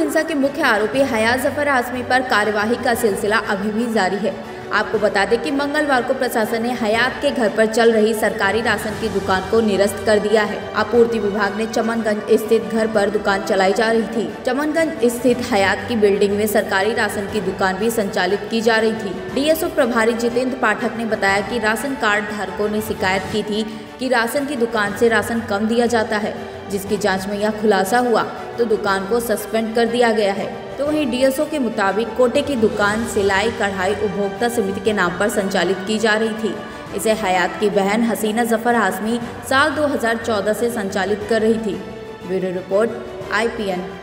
हिंसा के मुख्य आरोपी हयात जफर हाशमी पर कार्यवाही का सिलसिला अभी भी जारी है। आपको बता दें कि मंगलवार को प्रशासन ने हयात के घर पर चल रही सरकारी राशन की दुकान को निरस्त कर दिया है। आपूर्ति विभाग ने चमनगंज स्थित घर पर दुकान चलाई जा रही थी। चमनगंज स्थित हयात की बिल्डिंग में सरकारी राशन की दुकान भी संचालित की जा रही थी। डीएसओ प्रभारी जितेंद्र पाठक ने बताया कि राशन कार्ड धारकों ने शिकायत की थी कि राशन की दुकान से राशन कम दिया जाता है, जिसकी जांच में यह खुलासा हुआ तो दुकान को सस्पेंड कर दिया गया है। तो वहीं डीएसओ के मुताबिक कोटे की दुकान सिलाई कढ़ाई उपभोक्ता समिति के नाम पर संचालित की जा रही थी। इसे हयात की बहन हसीना जफर हाशमी साल 2014 से संचालित कर रही थी। Bureau report IPN।